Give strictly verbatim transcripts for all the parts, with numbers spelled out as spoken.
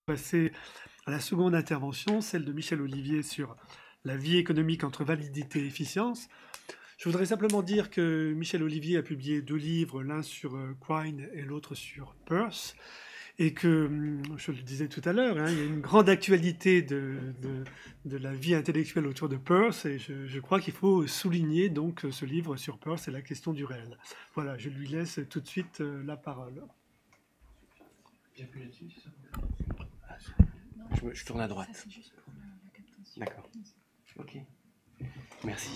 Passer à la seconde intervention, celle de Michel Olivier sur la vie économique entre validité et efficience. Je voudrais simplement dire que Michel Olivier a publié deux livres, l'un sur euh, Quine et l'autre sur Peirce, et que, hum, je le disais tout à l'heure, hein, il y a une grande actualité de, de, de la vie intellectuelle autour de Peirce, et je, je crois qu'il faut souligner donc ce livre sur Peirce et la question du réel. Voilà, je lui laisse tout de suite euh, la parole. J'appuie là-dessus, c'est ça? Je, me, je tourne à droite. Ça, c'est juste pour la, la captation. D'accord. Ok. Merci.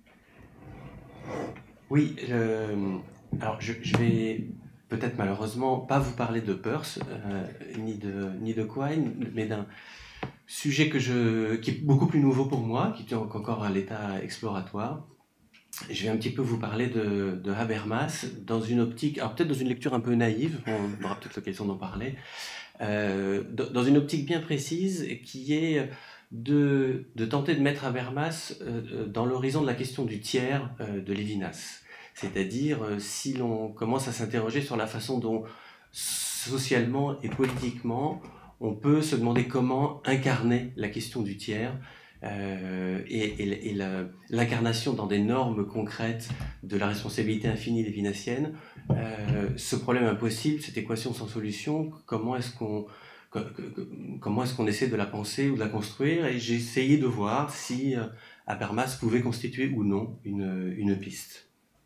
Oui, je, alors je, je vais peut-être malheureusement pas vous parler de Peirce, euh, ni de, ni de Quine, mais d'un sujet que je, qui est beaucoup plus nouveau pour moi, qui est encore à l'état exploratoire. Je vais un petit peu vous parler de, de Habermas dans une optique, alors peut-être dans une lecture un peu naïve, on aura peut-être l'occasion d'en parler, euh, dans une optique bien précise qui est de, de tenter de mettre Habermas euh, dans l'horizon de la question du tiers euh, de Lévinas. C'est-à-dire euh, si l'on commence à s'interroger sur la façon dont socialement et politiquement on peut se demander comment incarner la question du tiers euh, et, et, et l'incarnation dans des normes concrètes de la responsabilité infinie lévinassienne. Euh, ce problème impossible, cette équation sans solution, comment est-ce qu'on comment est-ce qu'on essaie de la penser ou de la construire? Et j'ai essayé de voir si euh, Habermas pouvait constituer ou non une, une piste.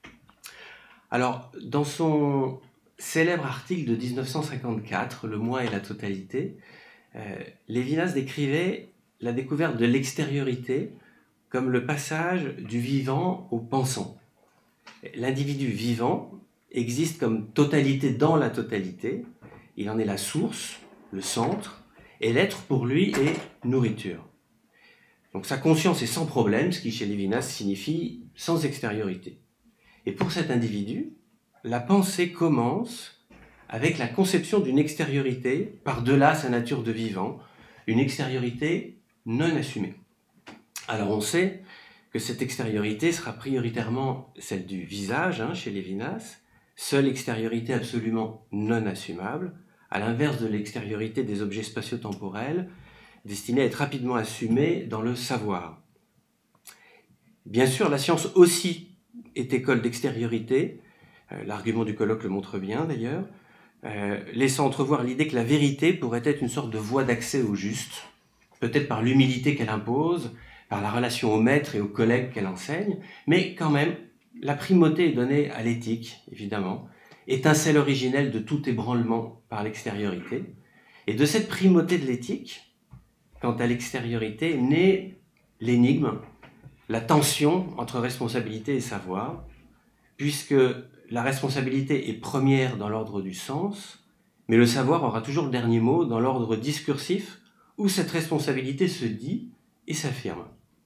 Alors, dans son célèbre article de mille neuf cent cinquante-quatre, Le moi et la totalité, euh, Lévinas décrivait la découverte de l'extériorité comme le passage du vivant au pensant. L'individu vivant existe comme totalité dans la totalité, il en est la source, le centre, et l'être pour lui est nourriture. Donc sa conscience est sans problème, ce qui chez Lévinas signifie sans extériorité. Et pour cet individu, la pensée commence avec la conception d'une extériorité par-delà sa nature de vivant, une extériorité non assumée. Alors on sait que cette extériorité sera prioritairement celle du visage, hein, chez Lévinas, seule extériorité absolument non assumable, à l'inverse de l'extériorité des objets spatio-temporels, destinés à être rapidement assumés dans le savoir. Bien sûr, la science aussi est école d'extériorité, euh, l'argument du colloque le montre bien d'ailleurs, euh, laissant entrevoir l'idée que la vérité pourrait être une sorte de voie d'accès au juste, peut-être par l'humilité qu'elle impose, par la relation au maître et aux collègues qu'elle enseigne, mais quand même, la primauté est donnée à l'éthique, évidemment, étincelle originelle de tout ébranlement par l'extériorité. Et de cette primauté de l'éthique, quant à l'extériorité, naît l'énigme, la tension entre responsabilité et savoir, puisque la responsabilité est première dans l'ordre du sens, mais le savoir aura toujours le dernier mot dans l'ordre discursif, où cette responsabilité se dit et s'affirme.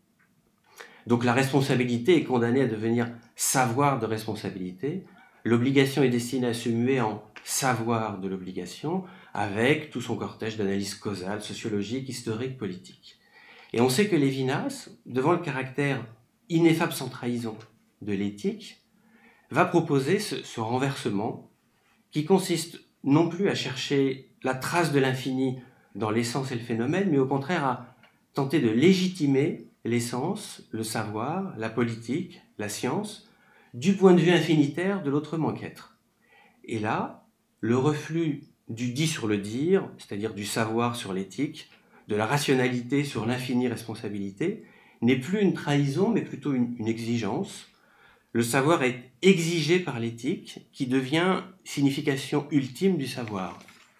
Donc la responsabilité est condamnée à devenir savoir de responsabilité, l'obligation est destinée à se muer en savoir de l'obligation, avec tout son cortège d'analyses causales, sociologiques, historiques, politiques. Et on sait que Lévinas, devant le caractère ineffable sans trahison de l'éthique, va proposer ce, ce renversement qui consiste non plus à chercher la trace de l'infini dans l'essence et le phénomène, mais au contraire à tenter de légitimer l'essence, le savoir, la politique, la science, du point de vue infinitaire de l'autrement qu'être. Et là, le reflux du dit sur le dire, c'est-à-dire du savoir sur l'éthique, de la rationalité sur l'infinie responsabilité, n'est plus une trahison, mais plutôt une, une exigence. Le savoir est exigé par l'éthique, qui devient signification ultime du savoir.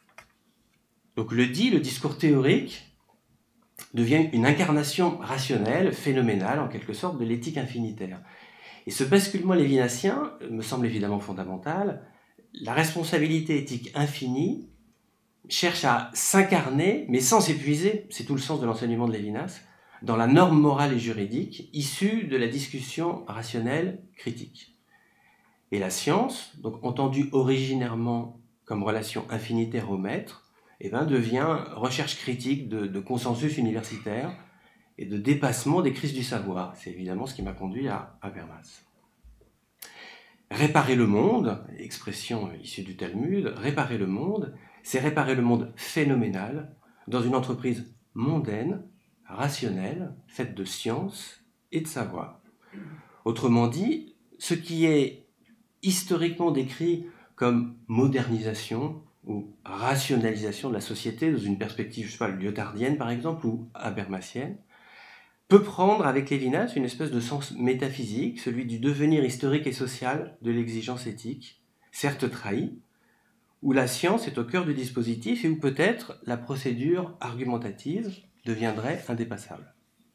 Donc le dit, le discours théorique, devient une incarnation rationnelle, phénoménale, en quelque sorte, de l'éthique infinitaire. Et ce basculement lévinassien me semble évidemment fondamental. La responsabilité éthique infinie cherche à s'incarner, mais sans s'épuiser, c'est tout le sens de l'enseignement de Lévinas, dans la norme morale et juridique issue de la discussion rationnelle critique. Et la science, donc entendue originairement comme relation infinitaire au maître, eh ben, devient recherche critique de, de consensus universitaire et de dépassement des crises du savoir. C'est évidemment ce qui m'a conduit à Habermas. Réparer le monde, expression issue du Talmud, réparer le monde, c'est réparer le monde phénoménal dans une entreprise mondaine, rationnelle, faite de science et de savoir. Autrement dit, ce qui est historiquement décrit comme modernisation ou rationalisation de la société dans une perspective, je sais pas, lyothardienne par exemple, ou habermasienne, peut prendre avec Lévinas une espèce de sens métaphysique, celui du devenir historique et social de l'exigence éthique, certes trahie, où la science est au cœur du dispositif et où peut-être la procédure argumentative deviendrait indépassable.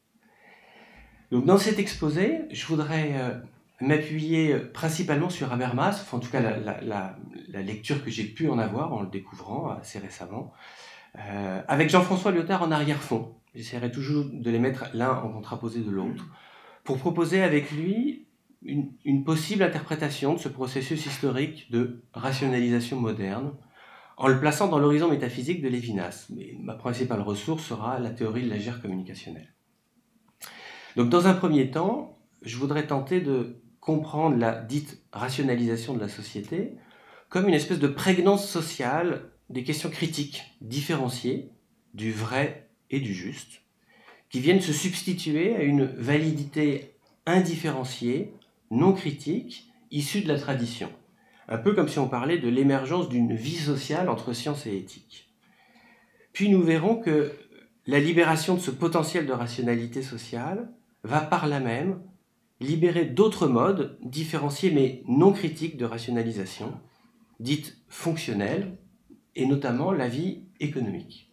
Donc dans cet exposé, je voudrais euh, m'appuyer principalement sur Habermas, enfin en tout cas la, la, la, la lecture que j'ai pu en avoir en le découvrant assez récemment, euh, avec Jean-François Lyotard en arrière-fond. J'essaierai toujours de les mettre l'un en contraposé de l'autre, pour proposer avec lui une, une possible interprétation de ce processus historique de rationalisation moderne, en le plaçant dans l'horizon métaphysique de Lévinas. Mais ma principale ressource sera la théorie de l'agir communicationnel. Donc dans un premier temps, je voudrais tenter de comprendre la dite rationalisation de la société comme une espèce de prégnance sociale des questions critiques différenciées du vrai et du juste, qui viennent se substituer à une validité indifférenciée, non critique, issue de la tradition. Un peu comme si on parlait de l'émergence d'une vie sociale entre science et éthique. Puis nous verrons que la libération de ce potentiel de rationalité sociale va par là même libérer d'autres modes différenciés mais non critiques de rationalisation, dites fonctionnelles, et notamment la vie économique.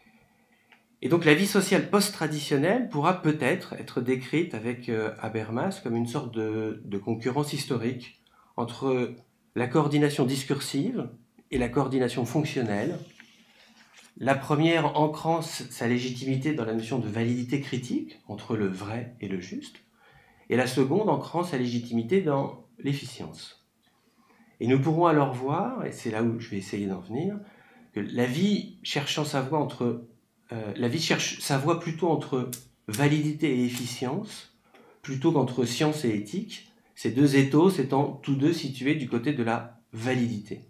Et donc la vie sociale post-traditionnelle pourra peut-être être décrite avec euh, Habermas comme une sorte de, de concurrence historique entre la coordination discursive et la coordination fonctionnelle, la première ancrant sa légitimité dans la notion de validité critique entre le vrai et le juste, et la seconde ancrant sa légitimité dans l'efficience. Et nous pourrons alors voir, et c'est là où je vais essayer d'en venir, que la vie cherchant sa voie entre euh, la vie cherche sa voie plutôt entre validité et efficience, plutôt qu'entre science et éthique, ces deux ethos étant tous deux situés du côté de la validité.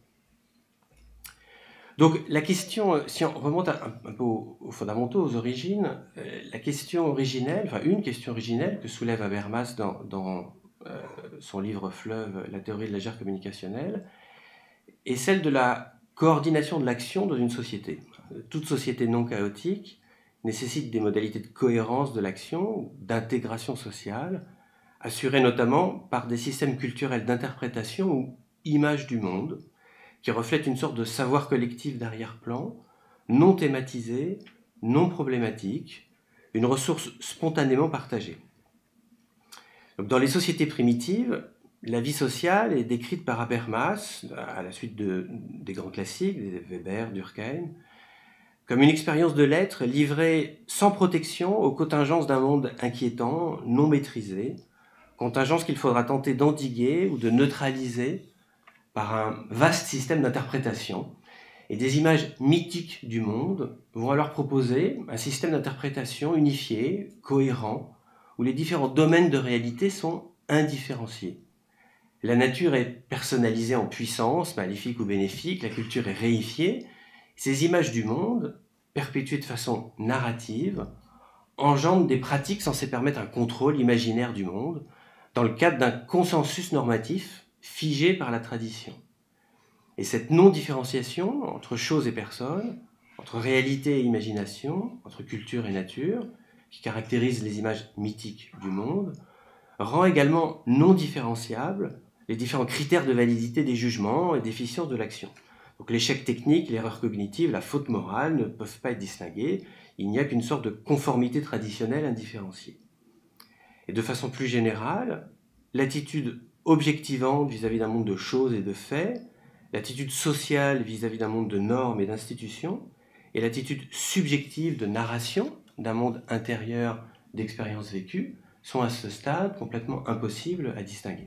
Donc la question, si on remonte un, un peu aux, aux fondamentaux, aux origines, euh, la question originelle, enfin une question originelle que soulève Habermas dans, dans euh, son livre Fleuve, la théorie de l'agir communicationnel, est celle de la coordination de l'action dans une société. Toute société non chaotique nécessite des modalités de cohérence de l'action, d'intégration sociale, assurées notamment par des systèmes culturels d'interprétation ou image du monde, qui reflètent une sorte de savoir collectif d'arrière-plan, non thématisé, non problématique, une ressource spontanément partagée. Donc, dans les sociétés primitives, la vie sociale est décrite par Habermas, à la suite de, des grands classiques, des Weber, Durkheim, comme une expérience de l'être livrée sans protection aux contingences d'un monde inquiétant, non maîtrisé, contingences qu'il faudra tenter d'endiguer ou de neutraliser par un vaste système d'interprétation. Et des images mythiques du monde vont alors proposer un système d'interprétation unifié, cohérent, où les différents domaines de réalité sont indifférenciés. La nature est personnalisée en puissance, maléfique ou bénéfique, la culture est réifiée. Ces images du monde, perpétuées de façon narrative, engendrent des pratiques censées permettre un contrôle imaginaire du monde, dans le cadre d'un consensus normatif figé par la tradition. Et cette non-différenciation entre choses et personnes, entre réalité et imagination, entre culture et nature, qui caractérise les images mythiques du monde, rend également non différenciables les différents critères de validité des jugements et d'efficience de l'action. Donc l'échec technique, l'erreur cognitive, la faute morale ne peuvent pas être distingués, il n'y a qu'une sorte de conformité traditionnelle indifférenciée. Et de façon plus générale, l'attitude objectivante vis-à-vis d'un monde de choses et de faits, l'attitude sociale vis-à-vis d'un monde de normes et d'institutions, et l'attitude subjective de narration d'un monde intérieur d'expériences vécues, sont à ce stade complètement impossibles à distinguer.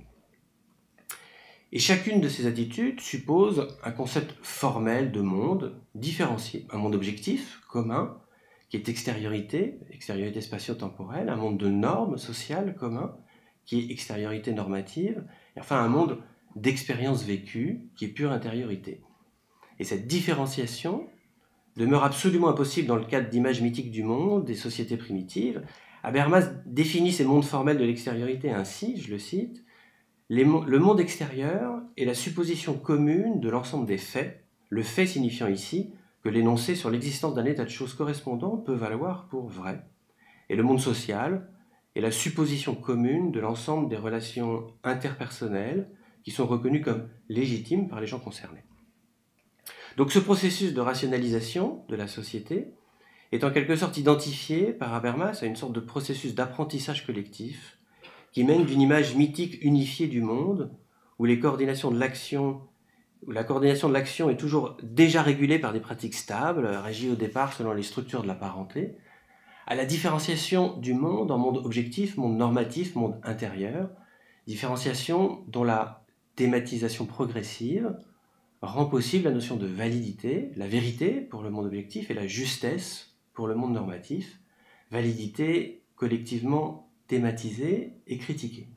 Et chacune de ces attitudes suppose un concept formel de monde différencié. Un monde objectif, commun, qui est extériorité, extériorité spatio-temporelle, un monde de normes sociales commun, qui est extériorité normative, et enfin un monde d'expérience vécue, qui est pure intériorité. Et cette différenciation demeure absolument impossible dans le cadre d'images mythiques du monde, des sociétés primitives. Habermas définit ces mondes formels de l'extériorité ainsi, je le cite, Les, le monde extérieur est la supposition commune de l'ensemble des faits, le fait signifiant ici que l'énoncé sur l'existence d'un état de choses correspondant peut valoir pour vrai. Et le monde social est la supposition commune de l'ensemble des relations interpersonnelles qui sont reconnues comme légitimes par les gens concernés. Donc ce processus de rationalisation de la société est en quelque sorte identifié par Habermas à une sorte de processus d'apprentissage collectif qui mène d'une image mythique unifiée du monde, où, les coordinations de l'action, où la coordination de l'action est toujours déjà régulée par des pratiques stables, régies au départ selon les structures de la parenté, à la différenciation du monde en monde objectif, monde normatif, monde intérieur, différenciation dont la thématisation progressive rend possible la notion de validité, la vérité pour le monde objectif et la justesse pour le monde normatif, validité collectivement thématisée et critiquée.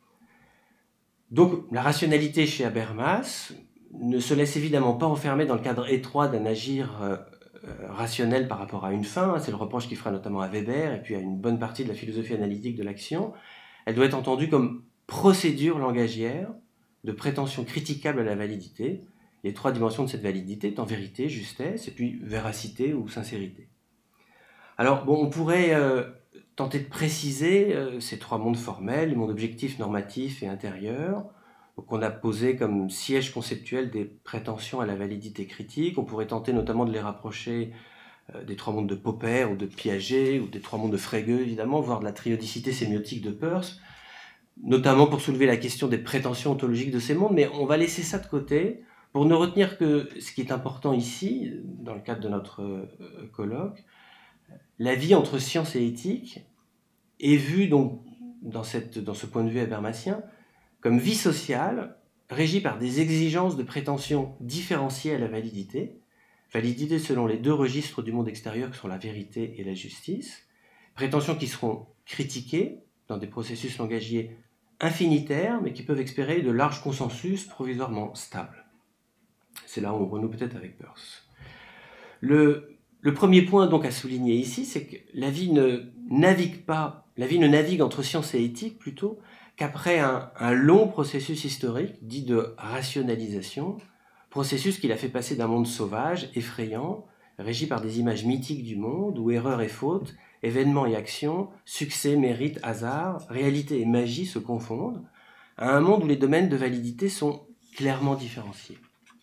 Donc la rationalité chez Habermas ne se laisse évidemment pas enfermer dans le cadre étroit d'un agir euh, rationnel par rapport à une fin, c'est le reproche qu'il fera notamment à Weber et puis à une bonne partie de la philosophie analytique de l'action. Elle doit être entendue comme procédure langagière de prétention critiquable à la validité, les trois dimensions de cette validité étant vérité, justesse et puis véracité ou sincérité. Alors bon, on pourrait euh, tenter de préciser euh, ces trois mondes formels, le monde objectif, normatif et intérieur, qu'on a posé comme siège conceptuel des prétentions à la validité critique. On pourrait tenter notamment de les rapprocher euh, des trois mondes de Popper ou de Piaget, ou des trois mondes de Frege, évidemment, voire de la triodicité sémiotique de Peirce, notamment pour soulever la question des prétentions ontologiques de ces mondes, mais on va laisser ça de côté pour ne retenir que ce qui est important ici, dans le cadre de notre euh, colloque, la vie entre science et éthique est vue donc, dans, cette, dans ce point de vue habermasien comme vie sociale régie par des exigences de prétention différenciées à la validité, validité selon les deux registres du monde extérieur que sont la vérité et la justice, prétentions qui seront critiquées dans des processus langagiers infinitaires mais qui peuvent espérer de larges consensus provisoirement stables. C'est là où on renoue peut-être avec Peirce. Le, le premier point donc à souligner ici, c'est que la vie ne navigue pas, la vie ne navigue entre science et éthique plutôt qu'après un, un long processus historique dit de rationalisation, processus qui l'a fait passer d'un monde sauvage, effrayant, régi par des images mythiques du monde, où erreur et faute, événements et actions, succès, mérite, hasard, réalité et magie se confondent, à un monde où les domaines de validité sont clairement différenciés.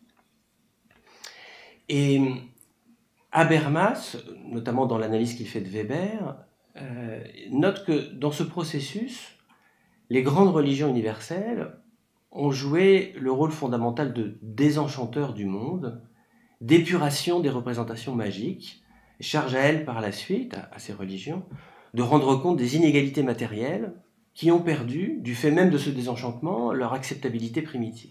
Et Habermas, notamment dans l'analyse qu'il fait de Weber, euh, note que dans ce processus, les grandes religions universelles ont joué le rôle fondamental de désenchanteur du monde, d'épuration des représentations magiques, et charge à elles par la suite, à, à ces religions, de rendre compte des inégalités matérielles qui ont perdu, du fait même de ce désenchantement, leur acceptabilité primitive.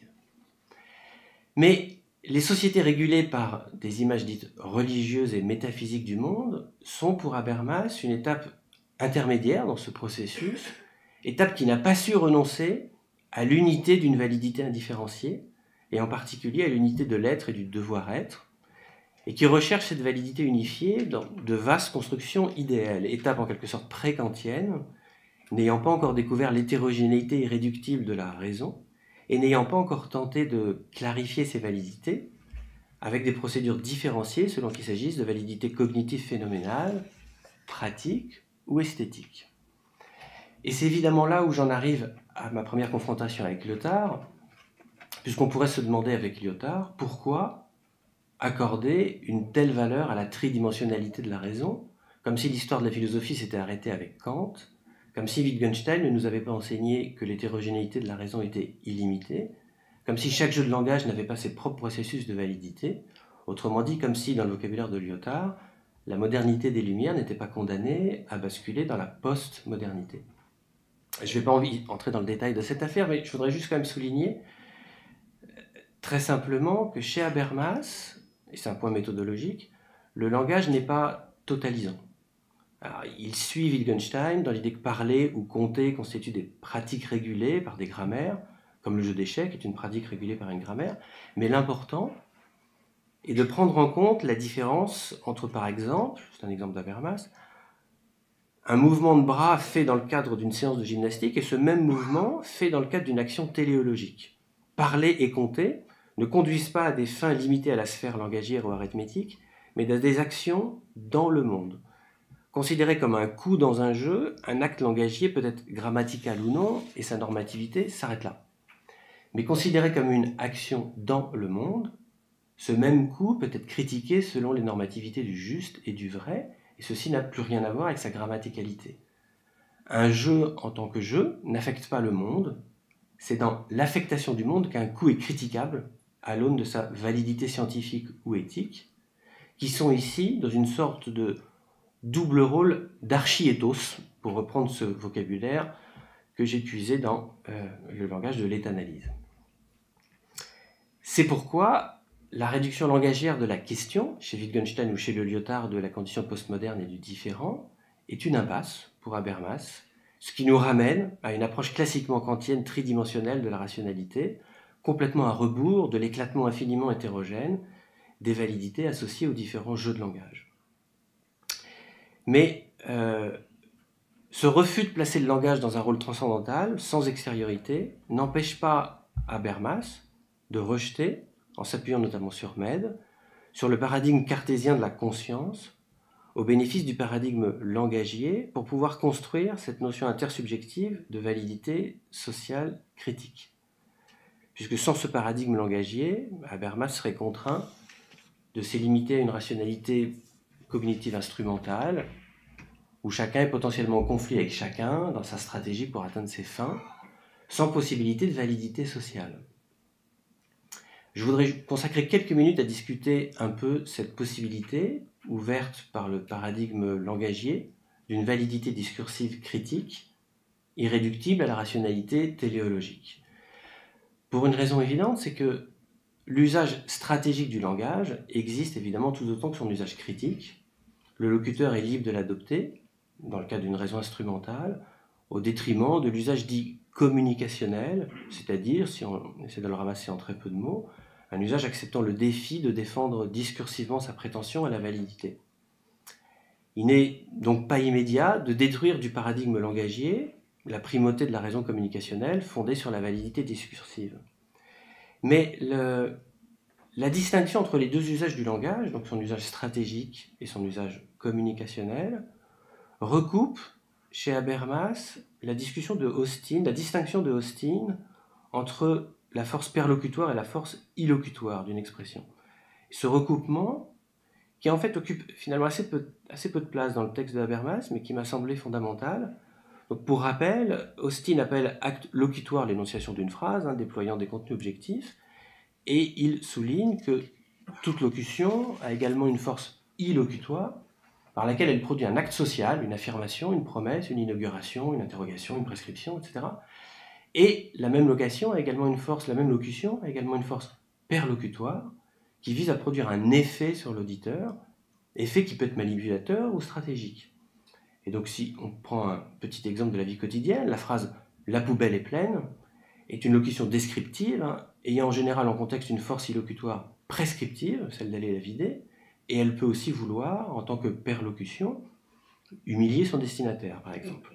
Mais les sociétés régulées par des images dites religieuses et métaphysiques du monde sont pour Habermas une étape intermédiaire dans ce processus, étape qui n'a pas su renoncer à l'unité d'une validité indifférenciée, et en particulier à l'unité de l'être et du devoir-être, et qui recherche cette validité unifiée dans de vastes constructions idéales, étape en quelque sorte pré-kantienne, n'ayant pas encore découvert l'hétérogénéité irréductible de la raison, et n'ayant pas encore tenté de clarifier ces validités, avec des procédures différenciées selon qu'il s'agisse de validités cognitives phénoménales, pratiques ou esthétiques. Et c'est évidemment là où j'en arrive à ma première confrontation avec Lyotard, puisqu'on pourrait se demander avec Lyotard pourquoi accorder une telle valeur à la tridimensionnalité de la raison, comme si l'histoire de la philosophie s'était arrêtée avec Kant, comme si Wittgenstein ne nous avait pas enseigné que l'hétérogénéité de la raison était illimitée, comme si chaque jeu de langage n'avait pas ses propres processus de validité, autrement dit comme si, dans le vocabulaire de Lyotard, la modernité des Lumières n'était pas condamnée à basculer dans la post-modernité. Je ne vais pas entrer dans le détail de cette affaire, mais je voudrais juste quand même souligner très simplement que chez Habermas, et c'est un point méthodologique, le langage n'est pas totalisant. Alors, il suit Wittgenstein dans l'idée que parler ou compter constituent des pratiques régulées par des grammaires, comme le jeu d'échecs est une pratique régulée par une grammaire, mais l'important, et de prendre en compte la différence entre, par exemple, c'est un exemple d'Habermas, un mouvement de bras fait dans le cadre d'une séance de gymnastique et ce même mouvement fait dans le cadre d'une action téléologique. Parler et compter ne conduisent pas à des fins limitées à la sphère langagière ou arithmétique, mais à des actions dans le monde. Considéré comme un coup dans un jeu, un acte langagier peut être grammatical ou non, et sa normativité s'arrête là. Mais considéré comme une action dans le monde, ce même coup peut être critiqué selon les normativités du juste et du vrai, et ceci n'a plus rien à voir avec sa grammaticalité. Un jeu en tant que jeu n'affecte pas le monde, c'est dans l'affectation du monde qu'un coup est critiquable à l'aune de sa validité scientifique ou éthique, qui sont ici dans une sorte de double rôle d'archiéthos, pour reprendre ce vocabulaire que j'ai puisé dans euh, le langage de l'étanalyse. C'est pourquoi la réduction langagière de la question, chez Wittgenstein ou chez le Lyotard de la condition postmoderne et du différent, est une impasse pour Habermas, ce qui nous ramène à une approche classiquement kantienne tridimensionnelle de la rationalité, complètement à rebours de l'éclatement infiniment hétérogène des validités associées aux différents jeux de langage. Mais euh, ce refus de placer le langage dans un rôle transcendantal, sans extériorité, n'empêche pas Habermas de rejeter, en s'appuyant notamment sur Mead, sur le paradigme cartésien de la conscience, au bénéfice du paradigme langagier, pour pouvoir construire cette notion intersubjective de validité sociale critique. Puisque sans ce paradigme langagier, Habermas serait contraint de se limiter à une rationalité cognitive instrumentale, où chacun est potentiellement en conflit avec chacun dans sa stratégie pour atteindre ses fins, sans possibilité de validité sociale. Je voudrais consacrer quelques minutes à discuter un peu cette possibilité, ouverte par le paradigme langagier, d'une validité discursive critique, irréductible à la rationalité téléologique. Pour une raison évidente, c'est que l'usage stratégique du langage existe évidemment tout autant que son usage critique. Le locuteur est libre de l'adopter, dans le cas d'une raison instrumentale, au détriment de l'usage dit communicationnel, c'est-à-dire, si on essaie de le ramasser en très peu de mots, un usage acceptant le défi de défendre discursivement sa prétention à la validité. Il n'est donc pas immédiat de détruire du paradigme langagier la primauté de la raison communicationnelle fondée sur la validité discursive. Mais le, la distinction entre les deux usages du langage, donc son usage stratégique et son usage communicationnel, recoupe chez Habermas la discussion de Austin, la distinction de Austin entre la force perlocutoire et la force illocutoire d'une expression. Ce recoupement, qui en fait occupe finalement assez peu, assez peu de place dans le texte de Habermas, mais qui m'a semblé fondamental. Donc pour rappel, Austin appelle acte locutoire l'énonciation d'une phrase, hein, déployant des contenus objectifs, et il souligne que toute locution a également une force illocutoire, par laquelle elle produit un acte social, une affirmation, une promesse, une inauguration, une interrogation, une prescription, et cetera. Et la même location a également une force, la même locution a également une force perlocutoire qui vise à produire un effet sur l'auditeur, effet qui peut être manipulateur ou stratégique. Et donc si on prend un petit exemple de la vie quotidienne, la phrase « la poubelle est pleine » est une locution descriptive, hein, ayant en général en contexte une force illocutoire prescriptive, celle d'aller la vider, et elle peut aussi vouloir, en tant que perlocution, humilier son destinataire, par exemple.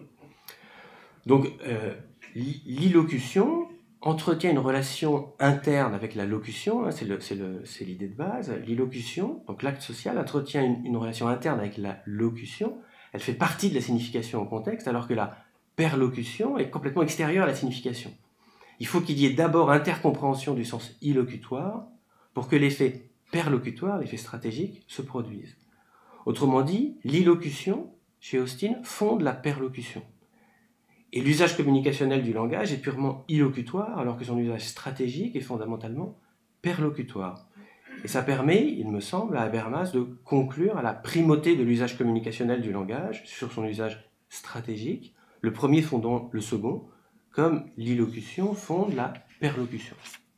Donc, euh, l'illocution entretient une relation interne avec la locution, hein, c'est l'idée de base. L'illocution, donc l'acte social, entretient une, une relation interne avec la locution. Elle fait partie de la signification au contexte, alors que la perlocution est complètement extérieure à la signification. Il faut qu'il y ait d'abord intercompréhension du sens illocutoire pour que l'effet perlocutoire, l'effet stratégique, se produise. Autrement dit, l'illocution, chez Austin, fonde la perlocution. Et l'usage communicationnel du langage est purement illocutoire, alors que son usage stratégique est fondamentalement perlocutoire. Et ça permet, il me semble, à Habermas de conclure à la primauté de l'usage communicationnel du langage sur son usage stratégique, le premier fondant le second, comme l'illocution fonde la perlocution.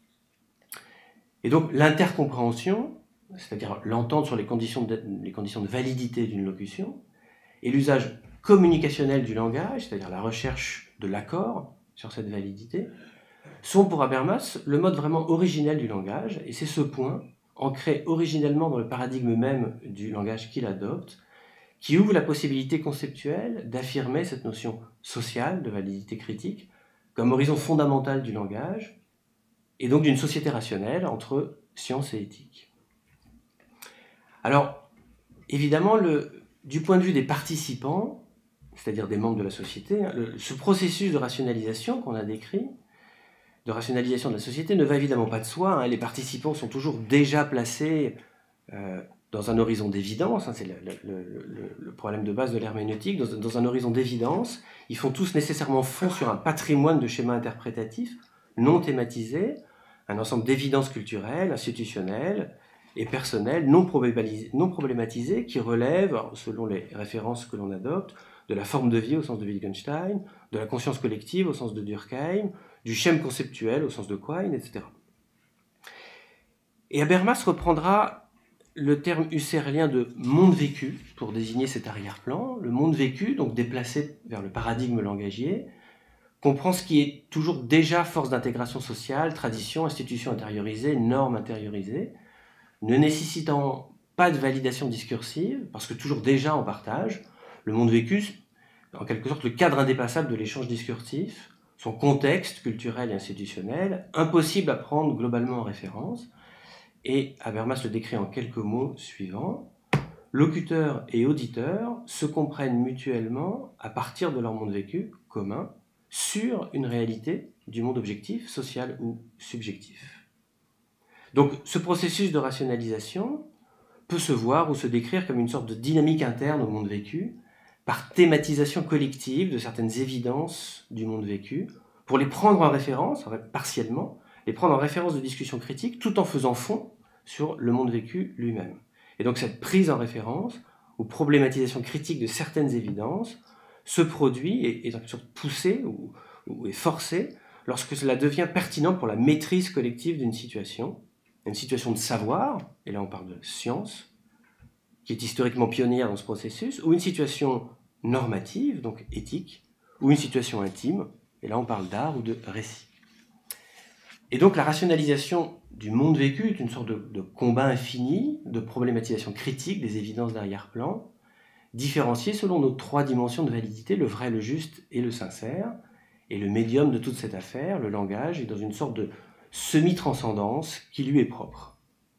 Et donc l'intercompréhension, c'est-à-dire l'entente sur les conditions, de, les conditions de validité d'une locution, et l'usage communicationnel du langage, c'est-à-dire la recherche de l'accord sur cette validité, sont pour Habermas le mode vraiment originel du langage, et c'est ce point, ancré originellement dans le paradigme même du langage qu'il adopte, qui ouvre la possibilité conceptuelle d'affirmer cette notion sociale de validité critique comme horizon fondamental du langage, et donc d'une société rationnelle entre science et éthique. Alors, évidemment, le, du point de vue des participants, c'est-à-dire des membres de la société, le, ce processus de rationalisation qu'on a décrit, de rationalisation de la société, ne va évidemment pas de soi. Hein. Les participants sont toujours déjà placés euh, dans un horizon d'évidence, hein, c'est le, le, le, le problème de base de l'herméneutique, dans, dans un horizon d'évidence. Ils font tous nécessairement fond sur un patrimoine de schémas interprétatifs non thématisés, un ensemble d'évidences culturelles, institutionnelles et personnelles non problématisées, non problématisées qui relèvent, selon les références que l'on adopte, de la forme de vie au sens de Wittgenstein, de la conscience collective au sens de Durkheim, du schème conceptuel au sens de Quine, et cetera. Et Habermas reprendra le terme husserlien de monde vécu pour désigner cet arrière-plan. Le monde vécu, donc déplacé vers le paradigme langagier, comprend ce qui est toujours déjà force d'intégration sociale, tradition, institution intériorisée, normes intériorisées, ne nécessitant pas de validation discursive, parce que toujours déjà en partage. Le monde vécu, en quelque sorte, le cadre indépassable de l'échange discursif, son contexte culturel et institutionnel, impossible à prendre globalement en référence. Et Habermas le décrit en quelques mots suivants. Locuteurs et auditeurs se comprennent mutuellement à partir de leur monde vécu commun sur une réalité du monde objectif, social ou subjectif. Donc ce processus de rationalisation peut se voir ou se décrire comme une sorte de dynamique interne au monde vécu, par thématisation collective de certaines évidences du monde vécu, pour les prendre en référence, partiellement, les prendre en référence de discussion critique, tout en faisant fond sur le monde vécu lui-même. Et donc cette prise en référence, ou problématisation critique de certaines évidences, se produit et est en quelque sorte poussée ou, ou est forcée lorsque cela devient pertinent pour la maîtrise collective d'une situation, une situation de savoir, et là on parle de science, qui est historiquement pionnière dans ce processus, ou une situation normative, donc éthique, ou une situation intime, et là on parle d'art ou de récit. Et donc la rationalisation du monde vécu est une sorte de, de combat infini, de problématisation critique des évidences d'arrière-plan, différenciées selon nos trois dimensions de validité, le vrai, le juste et le sincère, et le médium de toute cette affaire, le langage, est dans une sorte de semi-transcendance qui lui est propre.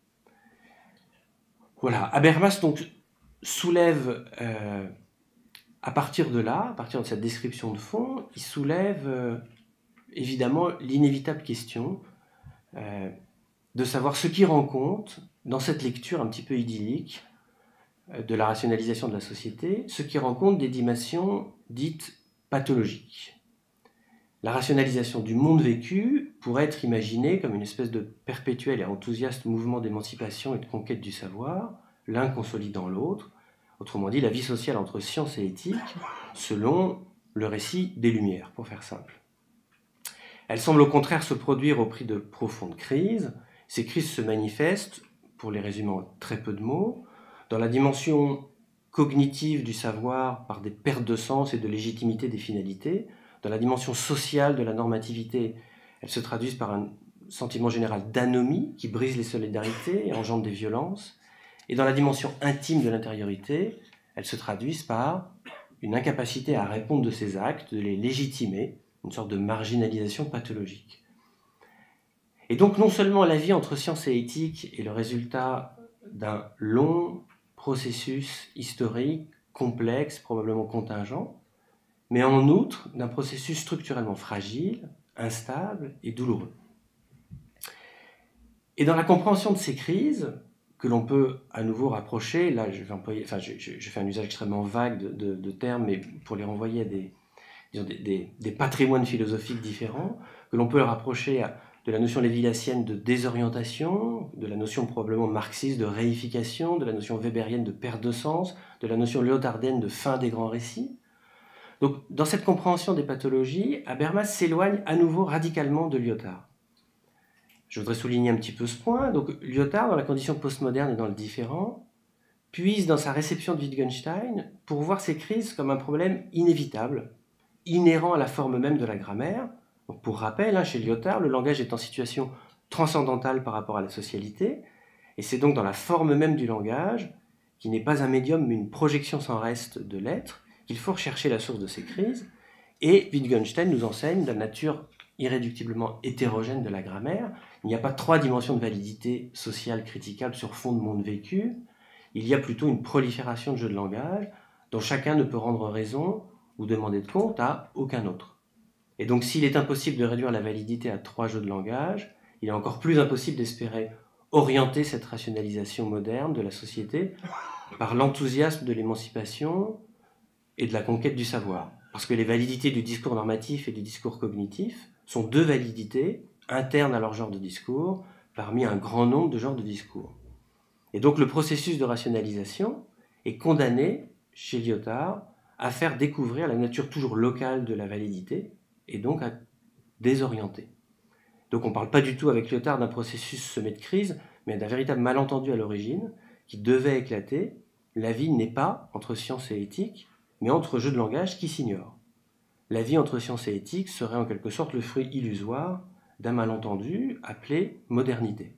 Voilà, Habermas donc soulève, euh, à partir de là, à partir de cette description de fond, il soulève euh, évidemment l'inévitable question euh, de savoir ce qu'il rend compte, dans cette lecture un petit peu idyllique euh, de la rationalisation de la société, ce qui rend compte des dimensions dites pathologiques. La rationalisation du monde vécu pourrait être imaginée comme une espèce de perpétuel et enthousiaste mouvement d'émancipation et de conquête du savoir, l'un consolidant l'autre, autrement dit la vie sociale entre science et éthique, selon le récit des Lumières, pour faire simple. Elle semble au contraire se produire au prix de profondes crises. Ces crises se manifestent, pour les résumer en très peu de mots, dans la dimension cognitive du savoir par des pertes de sens et de légitimité des finalités, dans la dimension sociale de la normativité, elles se traduisent par un sentiment général d'anomie qui brise les solidarités et engendre des violences, et dans la dimension intime de l'intériorité, elles se traduisent par une incapacité à répondre de ces actes, de les légitimer, une sorte de marginalisation pathologique. Et donc non seulement la vie entre science et éthique est le résultat d'un long processus historique, complexe, probablement contingent, mais en outre d'un processus structurellement fragile, instable et douloureux. Et dans la compréhension de ces crises, que l'on peut à nouveau rapprocher, là je vais employer, enfin je, je, je fais un usage extrêmement vague de, de, de termes, mais pour les renvoyer à des, disons, des, des, des patrimoines philosophiques différents, que l'on peut le rapprocher à, de la notion lévi-latienne de désorientation, de la notion probablement marxiste de réification, de la notion weberienne de perte de sens, de la notion lyotardienne de fin des grands récits. Donc, dans cette compréhension des pathologies, Habermas s'éloigne à nouveau radicalement de Lyotard. Je voudrais souligner un petit peu ce point. Donc, Lyotard, dans la condition postmoderne et dans le différent, puise dans sa réception de Wittgenstein pour voir ces crises comme un problème inévitable, inhérent à la forme même de la grammaire. Donc, pour rappel, hein, chez Lyotard, le langage est en situation transcendantale par rapport à la socialité, Et c'est donc dans la forme même du langage, qui n'est pas un médium mais une projection sans reste de l'être, qu'il faut rechercher la source de ces crises. Et Wittgenstein nous enseigne la nature irréductiblement hétérogène de la grammaire. Il n'y a pas trois dimensions de validité sociale critiquable sur fond de monde vécu. Il y a plutôt une prolifération de jeux de langage dont chacun ne peut rendre raison ou demander de compte à aucun autre. Et donc s'il est impossible de réduire la validité à trois jeux de langage, il est encore plus impossible d'espérer orienter cette rationalisation moderne de la société par l'enthousiasme de l'émancipation et de la conquête du savoir. Parce que les validités du discours normatif et du discours cognitif sont deux validités internes à leur genre de discours parmi un grand nombre de genres de discours. Et donc le processus de rationalisation est condamné, chez Lyotard, à faire découvrir la nature toujours locale de la validité et donc à désorienter. Donc on ne parle pas du tout avec Lyotard d'un processus semé de crise, mais d'un véritable malentendu à l'origine qui devait éclater. La vie n'est pas entre science et éthique, mais entre jeux de langage qui s'ignorent. La vie entre science et éthique serait en quelque sorte le fruit illusoire d'un malentendu appelé modernité.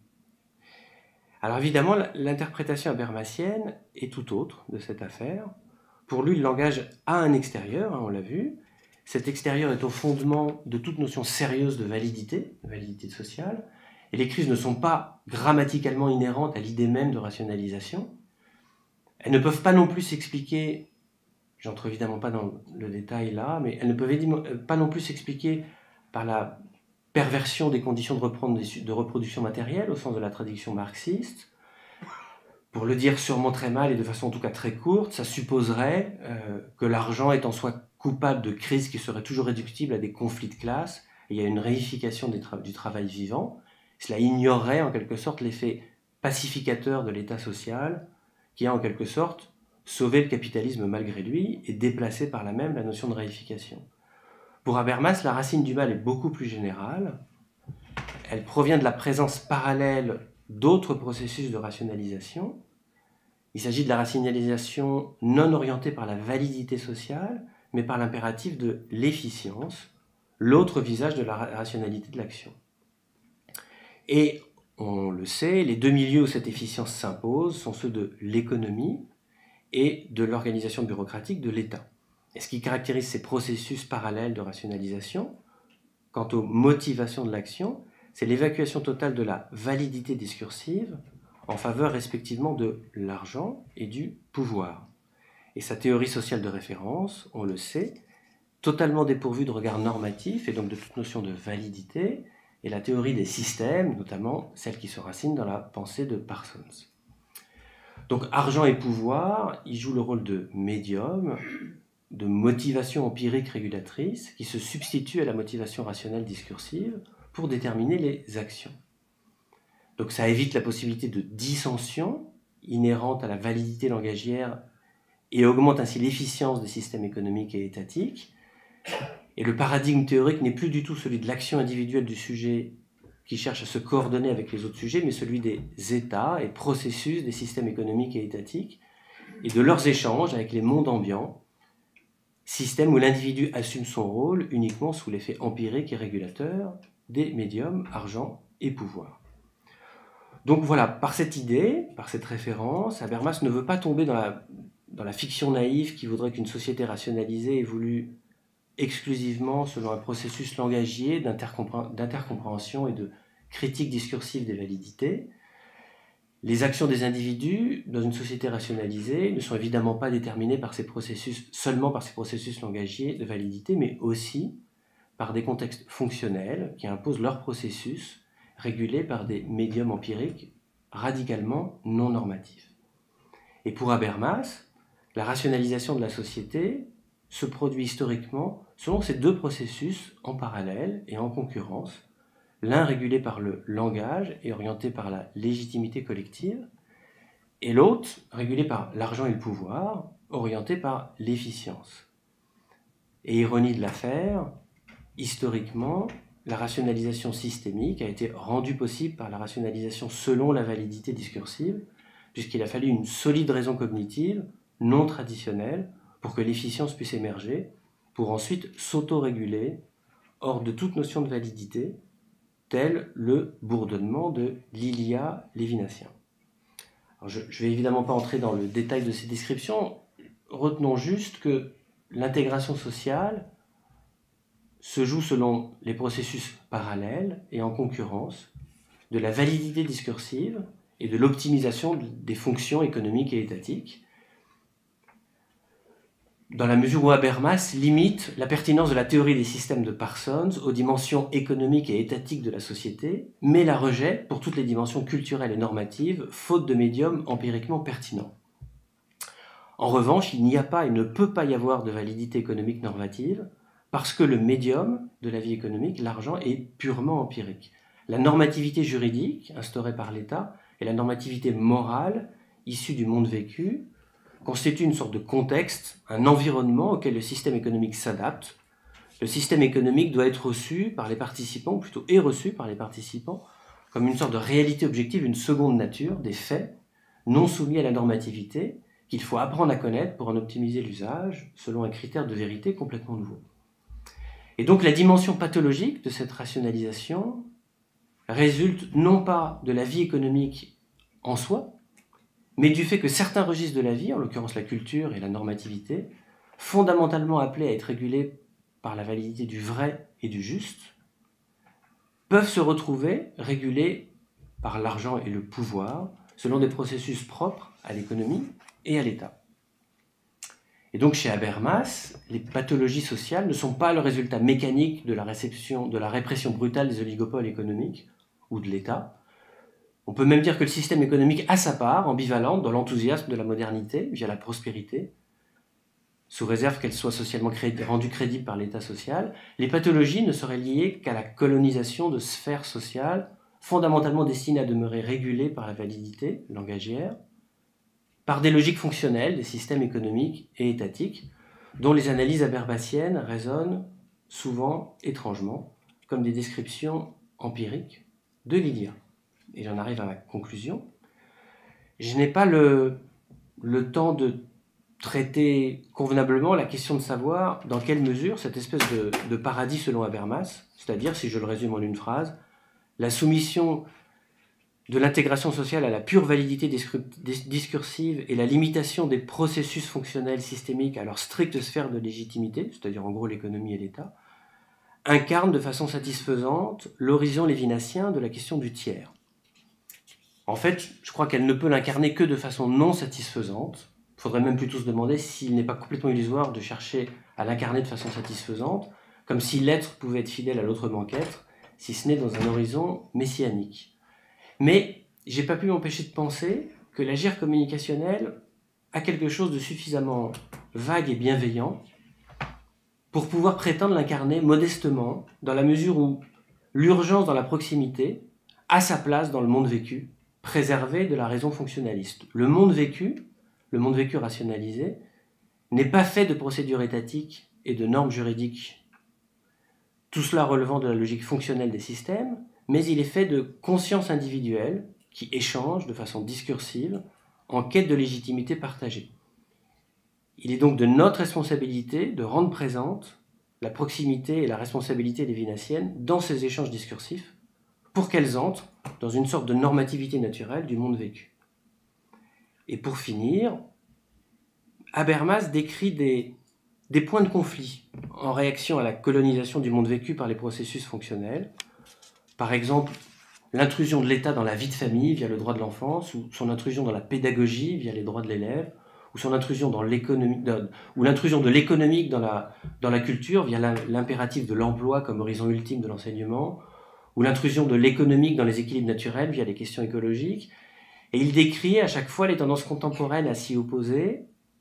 Alors évidemment, l'interprétation habermasienne est tout autre de cette affaire. Pour lui, le langage a un extérieur, hein, on l'a vu. Cet extérieur est au fondement de toute notion sérieuse de validité, de validité sociale. Et les crises ne sont pas grammaticalement inhérentes à l'idée même de rationalisation. Elles ne peuvent pas non plus s'expliquer, j'entre évidemment pas dans le détail là, mais elles ne peuvent pas non plus s'expliquer par la perversion des conditions de, de reproduction matérielle au sens de la traduction marxiste. Pour le dire sûrement très mal et de façon en tout cas très courte, ça supposerait euh, que l'argent est en soi coupable de crises qui seraient toujours réductibles à des conflits de classe, et il y a une réification des tra- du travail vivant. Cela ignorerait en quelque sorte l'effet pacificateur de l'État social qui a en quelque sorte sauvé le capitalisme malgré lui et déplacé par là même la notion de réification. Pour Habermas, la racine du mal est beaucoup plus générale. Elle provient de la présence parallèle d'autres processus de rationalisation. Il s'agit de la rationalisation non orientée par la validité sociale, mais par l'impératif de l'efficience, l'autre visage de la rationalité de l'action. Et on le sait, les deux milieux où cette efficience s'impose sont ceux de l'économie et de l'organisation bureaucratique de l'État. Et ce qui caractérise ces processus parallèles de rationalisation, quant aux motivations de l'action, c'est l'évacuation totale de la validité discursive en faveur respectivement de l'argent et du pouvoir. Et sa théorie sociale de référence, on le sait, totalement dépourvue de regard normatif et donc de toute notion de validité, et la théorie des systèmes, notamment celle qui se racine dans la pensée de Parsons. Donc argent et pouvoir, ils jouent le rôle de médium, de motivation empirique régulatrice qui se substitue à la motivation rationnelle discursive pour déterminer les actions. Donc ça évite la possibilité de dissension inhérente à la validité langagière et augmente ainsi l'efficience des systèmes économiques et étatiques. Et le paradigme théorique n'est plus du tout celui de l'action individuelle du sujet qui cherche à se coordonner avec les autres sujets, mais celui des états et processus des systèmes économiques et étatiques et de leurs échanges avec les mondes ambiants, système où l'individu assume son rôle uniquement sous l'effet empirique et régulateur des médiums, argent et pouvoir. Donc voilà, par cette idée, par cette référence, Habermas ne veut pas tomber dans la, dans la fiction naïve qui voudrait qu'une société rationalisée évolue exclusivement selon un processus langagier d'intercompréhension et de critique discursive des validités. Les actions des individus dans une société rationalisée ne sont évidemment pas déterminées par ces processus, seulement par ces processus langagiers de validité, mais aussi par des contextes fonctionnels qui imposent leur processus régulés par des médiums empiriques radicalement non normatifs. Et pour Habermas, la rationalisation de la société se produit historiquement selon ces deux processus en parallèle et en concurrence, l'un régulé par le langage et orienté par la légitimité collective, et l'autre régulé par l'argent et le pouvoir, orienté par l'efficience. Et ironie de l'affaire, historiquement, la rationalisation systémique a été rendue possible par la rationalisation selon la validité discursive, puisqu'il a fallu une solide raison cognitive, non traditionnelle, pour que l'efficience puisse émerger, pour ensuite s'auto-réguler hors de toute notion de validité, tel le bourdonnement de l'Ilia lévinassien. Alors je ne vais évidemment pas entrer dans le détail de ces descriptions, retenons juste que l'intégration sociale se joue selon les processus parallèles et en concurrence de la validité discursive et de l'optimisation des fonctions économiques et étatiques, dans la mesure où Habermas limite la pertinence de la théorie des systèmes de Parsons aux dimensions économiques et étatiques de la société, mais la rejette pour toutes les dimensions culturelles et normatives, faute de médium empiriquement pertinent. En revanche, il n'y a pas et ne peut pas y avoir de validité économique normative, parce que le médium de la vie économique, l'argent, est purement empirique. La normativité juridique, instaurée par l'État, et la normativité morale, issue du monde vécu, constituent une sorte de contexte, un environnement auquel le système économique s'adapte. Le système économique doit être reçu par les participants, ou plutôt est reçu par les participants, comme une sorte de réalité objective, une seconde nature, des faits, non soumis à la normativité, qu'il faut apprendre à connaître pour en optimiser l'usage, selon un critère de vérité complètement nouveau. Et donc la dimension pathologique de cette rationalisation résulte non pas de la vie économique en soi, mais du fait que certains registres de la vie, en l'occurrence la culture et la normativité, fondamentalement appelés à être régulés par la validité du vrai et du juste, peuvent se retrouver régulés par l'argent et le pouvoir, selon des processus propres à l'économie et à l'État. Et donc chez Habermas, les pathologies sociales ne sont pas le résultat mécanique de la, réception, de la répression brutale des oligopoles économiques ou de l'État. On peut même dire que le système économique a sa part ambivalente dans l'enthousiasme de la modernité via la prospérité, sous réserve qu'elle soit socialement crédit, rendue crédible par l'État social. Les pathologies ne seraient liées qu'à la colonisation de sphères sociales fondamentalement destinées à demeurer régulées par la validité langagière, par des logiques fonctionnelles des systèmes économiques et étatiques, dont les analyses habermasiennes résonnent souvent étrangement, comme des descriptions empiriques de Lydia. Et j'en arrive à ma conclusion. Je n'ai pas le, le temps de traiter convenablement la question de savoir dans quelle mesure cette espèce de, de paradis selon Habermas, c'est-à-dire, si je le résume en une phrase, la soumission de l'intégration sociale à la pure validité discursive et la limitation des processus fonctionnels systémiques à leur stricte sphère de légitimité, c'est-à-dire en gros l'économie et l'État, incarne de façon satisfaisante l'horizon lévinassien de la question du tiers. En fait, je crois qu'elle ne peut l'incarner que de façon non satisfaisante. Il faudrait même plutôt se demander s'il n'est pas complètement illusoire de chercher à l'incarner de façon satisfaisante, comme si l'être pouvait être fidèle à l'autrement qu'être, si ce n'est dans un horizon messianique. Mais j'ai pas pu m'empêcher de penser que l'agir communicationnel a quelque chose de suffisamment vague et bienveillant pour pouvoir prétendre l'incarner modestement, dans la mesure où l'urgence dans la proximité a sa place dans le monde vécu, préservé de la raison fonctionnaliste. Le monde vécu, le monde vécu rationalisé, n'est pas fait de procédures étatiques et de normes juridiques, tout cela relevant de la logique fonctionnelle des systèmes, mais il est fait de conscience individuelle qui échange de façon discursive en quête de légitimité partagée. Il est donc de notre responsabilité de rendre présente la proximité et la responsabilité lévinassienne dans ces échanges discursifs pour qu'elles entrent dans une sorte de normativité naturelle du monde vécu. Et pour finir, Habermas décrit des, des points de conflit en réaction à la colonisation du monde vécu par les processus fonctionnels. Par exemple, l'intrusion de l'État dans la vie de famille via le droit de l'enfance, ou son intrusion dans la pédagogie via les droits de l'élève, ou son intrusion dans l'économie, ou l'intrusion de l'économique dans la, dans la culture via l'impératif de l'emploi comme horizon ultime de l'enseignement, ou l'intrusion de l'économique dans les équilibres naturels via les questions écologiques. Et il décrit à chaque fois les tendances contemporaines à s'y opposer,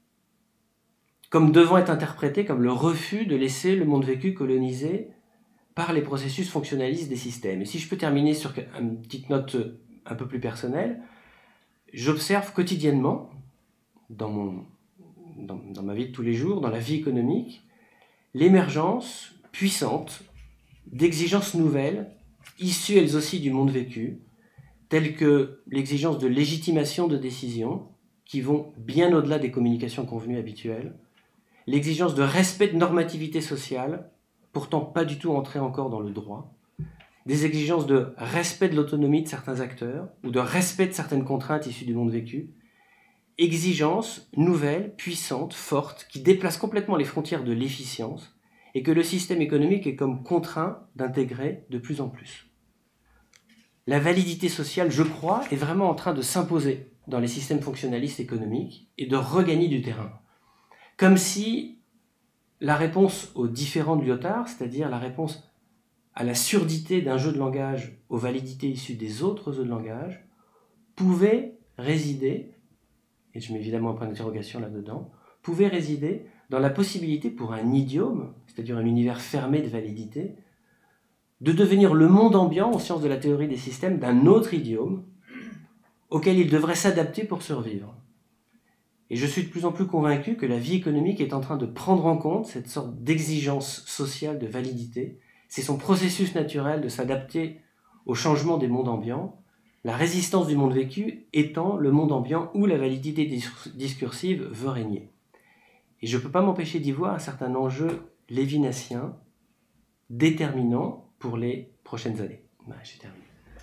comme devant être interprétées comme le refus de laisser le monde vécu colonisé par les processus fonctionnalistes des systèmes. Et si je peux terminer sur une petite note un peu plus personnelle, j'observe quotidiennement, dans, mon, dans, dans ma vie de tous les jours, dans la vie économique, l'émergence puissante d'exigences nouvelles, issues elles aussi du monde vécu, telles que l'exigence de légitimation de décisions, qui vont bien au-delà des communications convenues habituelles, l'exigence de respect de normativité sociale, pourtant pas du tout entrée encore dans le droit, des exigences de respect de l'autonomie de certains acteurs ou de respect de certaines contraintes issues du monde vécu, exigences nouvelles, puissantes, fortes, qui déplacent complètement les frontières de l'efficience et que le système économique est comme contraint d'intégrer de plus en plus. La validité sociale, je crois, est vraiment en train de s'imposer dans les systèmes fonctionnalistes économiques et de regagner du terrain. Comme si la réponse aux différents de Lyotard, c'est-à-dire la réponse à la surdité d'un jeu de langage aux validités issues des autres jeux de langage, pouvait résider, et je mets évidemment un point d'interrogation là-dedans, pouvait résider dans la possibilité pour un idiome, c'est-à-dire un univers fermé de validité, de devenir le monde ambiant aux sciences de la théorie des systèmes d'un autre idiome auquel il devrait s'adapter pour survivre. Et je suis de plus en plus convaincu que la vie économique est en train de prendre en compte cette sorte d'exigence sociale de validité. C'est son processus naturel de s'adapter au changement des mondes ambiants, la résistance du monde vécu étant le monde ambiant où la validité discursive veut régner. Et je ne peux pas m'empêcher d'y voir un certain enjeu lévinassien déterminant pour les prochaines années. Ben, j'ai terminé.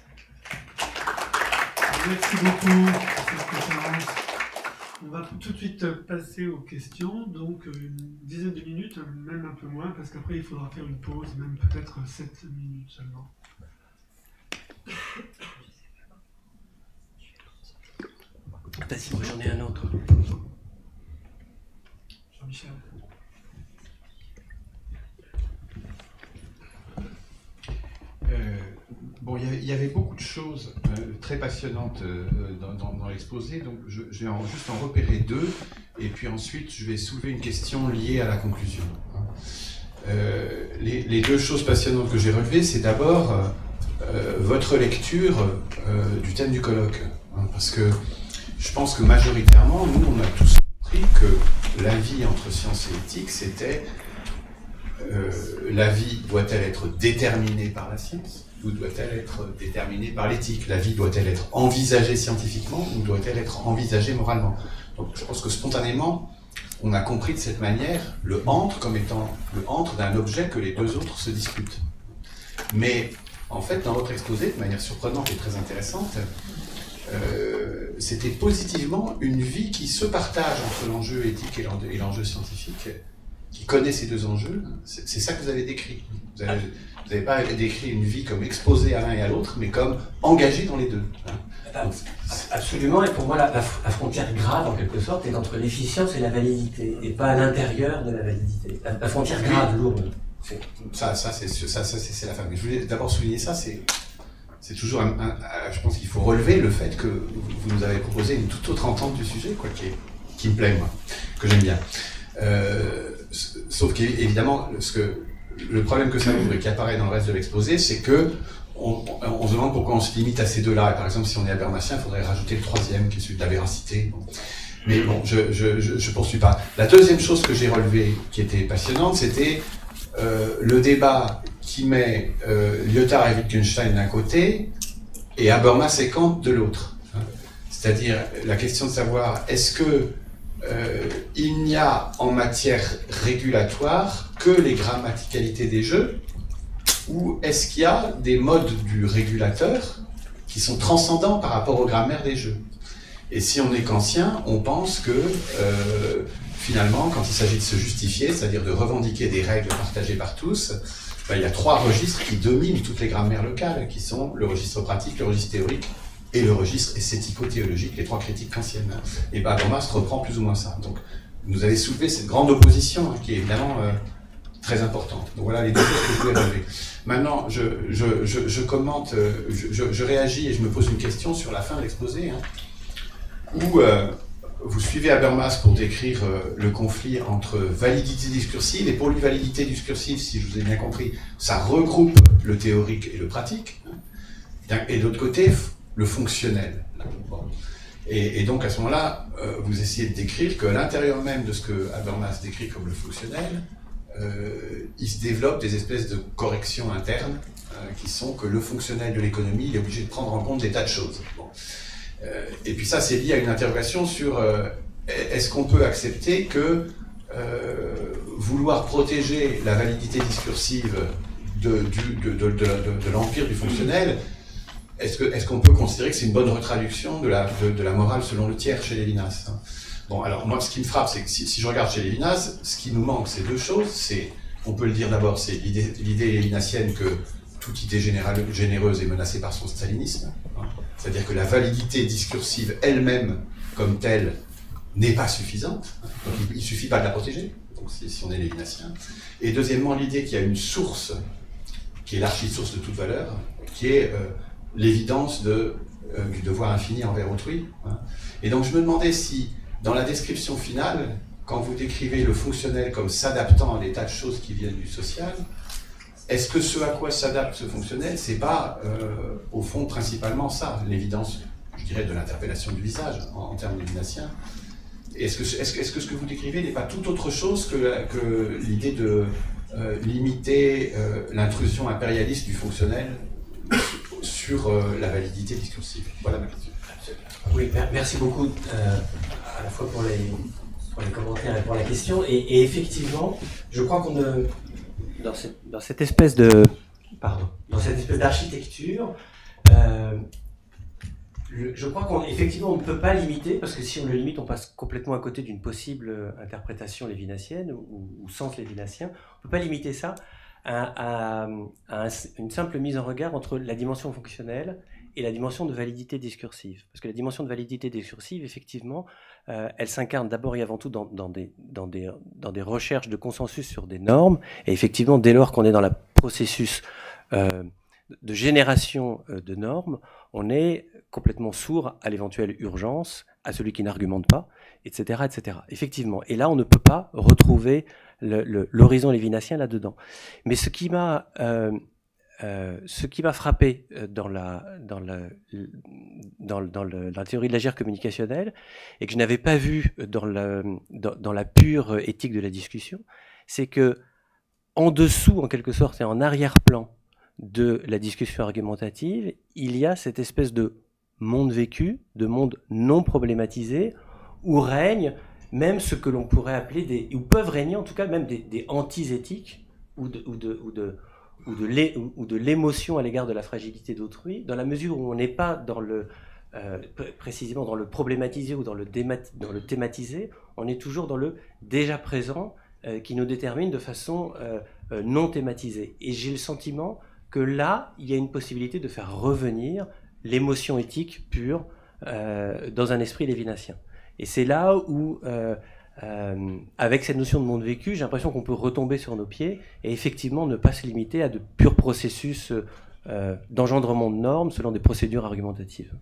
Merci beaucoup pour cette conférence. On va tout de suite passer aux questions, donc une dizaine de minutes, même un peu moins, parce qu'après il faudra faire une pause, même peut-être sept minutes seulement. Vas-y, moi j'en ai un autre. Jean-Michel. Euh, bon, il y, y avait beaucoup de choses euh, très passionnantes euh, dans, dans, dans l'exposé, donc je, je vais en, juste en repérer deux, et puis ensuite je vais soulever une question liée à la conclusion. Euh, les, les deux choses passionnantes que j'ai relevées, c'est d'abord euh, euh, votre lecture euh, du thème du colloque, hein, parce que je pense que majoritairement, nous, on a tous compris que la vie entre science et éthique, c'était euh, la vie doit-elle être déterminée par la science ou doit-elle être déterminée par l'éthique? La vie doit-elle être envisagée scientifiquement ou doit-elle être envisagée moralement? Donc je pense que spontanément, on a compris de cette manière le entre comme étant le entre d'un objet que les deux autres se disputent. Mais en fait, dans votre exposé, de manière surprenante et très intéressante, euh, c'était positivement une vie qui se partage entre l'enjeu éthique et l'enjeu scientifique, qui connaît ces deux enjeux. C'est ça que vous avez décrit. Vous n'avez pas décrit une vie comme exposée à l'un et à l'autre, mais comme engagée dans les deux. Hein. Donc, absolument, et pour moi, la, la, la frontière grave, en quelque sorte, est entre l'efficience et la validité, et pas à l'intérieur de la validité. La, la frontière grave, lourde. Ça, ça c'est ça, ça, c'est la fin. Mais je voulais d'abord souligner ça, c'est c'est toujours, un, un, un, je pense qu'il faut relever le fait que vous nous avez proposé une toute autre entente du sujet, quoi, qui, est, qui me plaît, moi, que j'aime bien. Euh, sauf qu'évidemment, ce que, le problème que ça ouvre et qui apparaît dans le reste de l'exposé, c'est que on, on, on se demande pourquoi on se limite à ces deux-là. Et par exemple, si on est habermasien, il faudrait rajouter le troisième, qui est celui de la véracité. Bon. Mais bon, je, je, je, je poursuis pas. La deuxième chose que j'ai relevée, qui était passionnante, c'était euh, le débat qui met euh, Lyotard et Wittgenstein d'un côté et Habermas et Kant de l'autre. Hein. C'est-à-dire la question de savoir est-ce que euh, il n'y a en matière régulatoire que les grammaticalités des jeux, ou est-ce qu'il y a des modes du régulateur qui sont transcendants par rapport aux grammaires des jeux? Et si on est kantien, on pense que euh, finalement, quand il s'agit de se justifier, c'est-à-dire de revendiquer des règles partagées par tous, ben, il y a trois registres qui dominent toutes les grammaires locales, qui sont le registre pratique, le registre théorique et le registre esthético-théologique, les trois critiques kantiennes. Et ben, Habermas reprend plus ou moins ça. Donc, vous avez soulevé cette grande opposition, hein, qui est évidemment euh, très importante. Donc voilà les deux choses que je voulais relever. Maintenant, je, je, je, je commente, euh, je, je, je réagis et je me pose une question sur la fin de l'exposé, hein, où euh, vous suivez Habermas pour décrire euh, le conflit entre validité discursive, et pour lui, validité discursive, si je vous ai bien compris, ça regroupe le théorique et le pratique, hein, et de l'autre côté, le fonctionnel. Bon. Et, et donc, à ce moment-là, euh, vous essayez de décrire qu'à l'intérieur même de ce que Habermas décrit comme le fonctionnel, euh, il se développe des espèces de corrections internes, euh, qui sont que le fonctionnel de l'économie, il est obligé de prendre en compte des tas de choses. Bon. Euh, et puis ça, c'est lié à une interrogation sur euh, est-ce qu'on peut accepter que euh, vouloir protéger la validité discursive de, du, de, de, de, de, de l'empire du fonctionnel, est-ce que, est-ce qu'on peut considérer que c'est une bonne retraduction de la, de, de la morale selon le tiers chez Lévinas? Bon, alors moi, ce qui me frappe, c'est que si, si je regarde chez Lévinas, ce qui nous manque, c'est deux choses. C'est, on peut le dire d'abord, c'est l'idée, l'idée lévinasienne que toute idée générale, généreuse est menacée par son stalinisme. Hein. C'est-à-dire que la validité discursive elle-même, comme telle, n'est pas suffisante. Donc il ne suffit pas de la protéger, donc si, si on est lévinasien. Et deuxièmement, l'idée qu'il y a une source, qui est l'archi-source de toute valeur, qui est euh, l'évidence de, euh, du devoir infini envers autrui. Hein. Et donc je me demandais si, dans la description finale, quand vous décrivez le fonctionnel comme s'adaptant à des tas de choses qui viennent du social, est-ce que ce à quoi s'adapte ce fonctionnel, c'est pas, euh, au fond, principalement ça, l'évidence, je dirais, de l'interpellation du visage, en, en termes lévinasiens? Est-ce que, est-ce, est-ce que ce que vous décrivez n'est pas tout autre chose que, que l'idée de euh, limiter euh, l'intrusion impérialiste du fonctionnel sur euh, la validité discursive? Voilà ma question. Oui, merci beaucoup euh, à la fois pour les, pour les commentaires et pour la question. Et, et effectivement, je crois qu'on ne, dans cette, dans cette espèce de, pardon, dans cette espèce d'architecture, euh, le, je crois qu'effectivement on ne peut pas limiter, parce que si on le limite, on passe complètement à côté d'une possible interprétation lévinasienne ou, ou sens lévinasien. On ne peut pas limiter ça à, à, à un, une simple mise en regard entre la dimension fonctionnelle et la dimension de validité discursive. Parce que la dimension de validité discursive, effectivement, euh, elle s'incarne d'abord et avant tout dans, dans, des, dans, des, dans des recherches de consensus sur des normes. Et effectivement, dès lors qu'on est dans le processus euh, de génération euh, de normes, on est complètement sourd à l'éventuelle urgence, à celui qui n'argumente pas, et cetera, et cetera. Effectivement. Et là, on ne peut pas retrouver le, le, l'horizon lévinasien là-dedans. Mais ce qui m'a... Euh, Euh, ce qui m'a frappé dans la, dans, la, dans, dans, le, dans la théorie de l'agir communicationnel et que je n'avais pas vu dans la, dans, dans la pure éthique de la discussion, c'est que en dessous, en quelque sorte, et en arrière-plan de la discussion argumentative, il y a cette espèce de monde vécu, de monde non problématisé, où règne même ce que l'on pourrait appeler des, où peuvent régner en tout cas même des, des anti-éthiques ou de, ou de, ou de ou de, l'é, ou de l'émotion à l'égard de la fragilité d'autrui, dans la mesure où on n'est pas dans le, euh, précisément dans le problématiser ou dans le, démat, dans le thématiser, on est toujours dans le déjà présent euh, qui nous détermine de façon euh, euh, non thématisée. Et j'ai le sentiment que là, il y a une possibilité de faire revenir l'émotion éthique pure euh, dans un esprit lévinasien. Et c'est là où... Euh, Euh, avec cette notion de monde vécu, j'ai l'impression qu'on peut retomber sur nos pieds et effectivement ne pas se limiter à de purs processus euh, d'engendrement de normes selon des procédures argumentatives.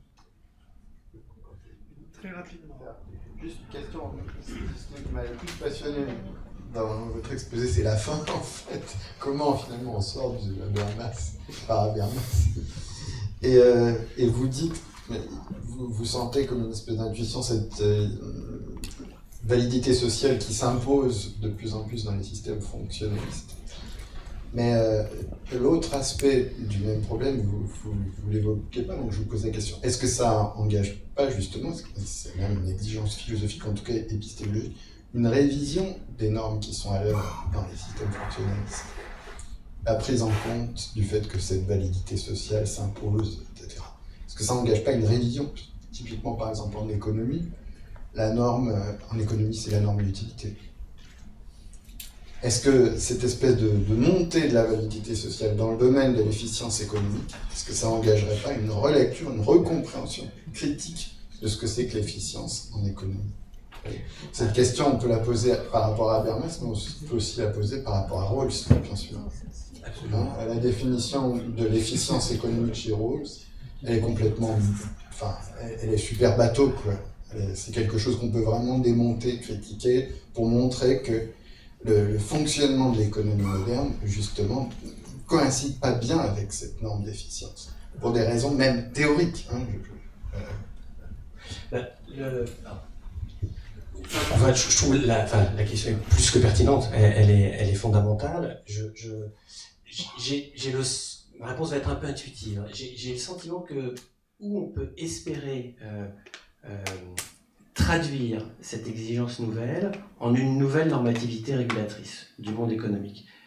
Très rapidement. Juste une question, ce qui m'a le plus passionné dans votre exposé, c'est la fin en fait. Comment finalement on sort du Habermas par Habermas. Et, euh, et vous dites, vous, vous sentez comme une espèce d'intuition cette euh, validité sociale qui s'impose de plus en plus dans les systèmes fonctionnalistes. Mais euh, l'autre aspect du même problème, vous ne l'évoquez pas, donc je vous pose la question. Est-ce que ça engage pas justement, c'est même une exigence philosophique, en tout cas épistémologique, une révision des normes qui sont à l'œuvre dans les systèmes fonctionnalistes, la prise en compte du fait que cette validité sociale s'impose, et cetera. Est-ce que ça n'engage pas une révision? Typiquement, par exemple, en économie, la norme, en économie, c'est la norme d'utilité. Est-ce que cette espèce de, de montée de la validité sociale dans le domaine de l'efficience économique, est-ce que ça n'engagerait pas une relecture, une recompréhension critique de ce que c'est que l'efficience en économie? Cette question, on peut la poser par rapport à Habermas, mais on peut aussi la poser par rapport à Rawls, bien sûr. Hein, la définition de l'efficience économique chez Rawls, elle est complètement... Enfin, elle est super bateau, quoi. C'est quelque chose qu'on peut vraiment démonter, critiquer, pour montrer que le, le fonctionnement de l'économie moderne, justement, ne coïncide pas bien avec cette norme d'efficience, pour des raisons même théoriques. Hein, je, euh... ben, le... enfin, je, je trouve la, enfin, la question est plus que pertinente, elle, elle, est, elle est fondamentale. Je, je, j'ai, j'ai le, ma réponse va être un peu intuitive. J'ai, j'ai le sentiment que où on peut espérer euh, Euh, traduire cette exigence nouvelle en une nouvelle normativité régulatrice du monde économique.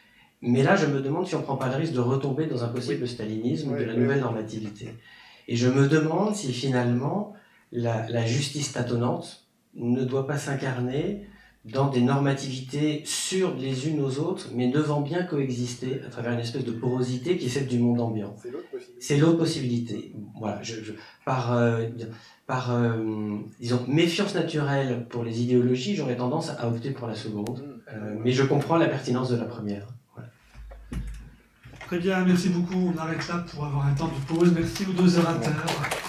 Mais là, je me demande si on ne prend pas le risque de retomber dans un possible stalinisme Oui, de la oui, nouvelle oui. normativité. Et je me demande si finalement la, la justice tâtonnante ne doit pas s'incarner dans des normativités sûres les unes aux autres, mais devant bien coexister à travers une espèce de porosité qui est celle du monde ambiant. C'est l'autre possibilité. C'est l'autre possibilité. Voilà, je, je, par, euh, par euh, disons, méfiance naturelle pour les idéologies, j'aurais tendance à opter pour la seconde. Euh, mais je comprends la pertinence de la première. Voilà. Très bien, merci beaucoup. On arrête là pour avoir un temps de pause. Merci aux deux orateurs.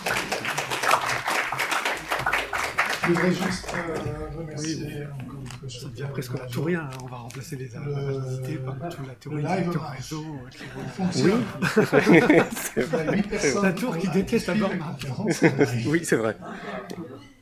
Je voudrais juste euh, remercier Oui, encore une fois. Ça devient presque tout rien. Hein. On va remplacer les validité par toute la théorie le live du marche. réseau. euh, qui Il vont- fonctionne. C'est Il y a huit personnes La tour qui pour déteste la suivre borne. la conférence. Oui, c'est vrai.